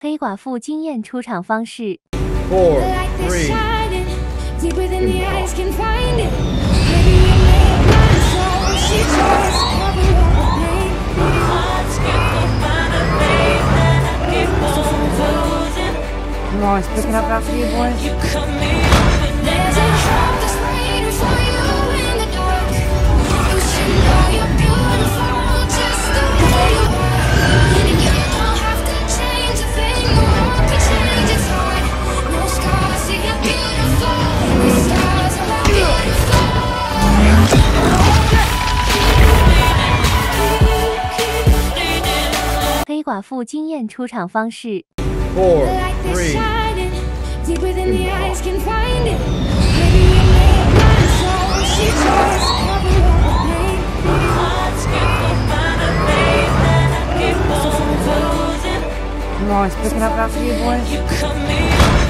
黑寡妇惊艳出场方式。 4, 3, Deeper than the eyes can find it. Maybe you made my soul. She tries to cover up the pain. Hearts get find a face that I keep on closing. I'm always picking up after you, boys. You cut me open. There's a heart that's waiting for you in the dark. You should know you're beautiful just the way you are. And you don't have to change a thing. The world can change its heart. No scars, see you're beautiful. The stars are beautiful. 黑寡妇惊艳出场方式。 4, Like they're 3, shining, deeper than the eyes can find it. Maybe you made my soul. She tries to cover up the pain. Hearts get find a face that I keep on closing. I'm always picking up after you, boys. You cut me open.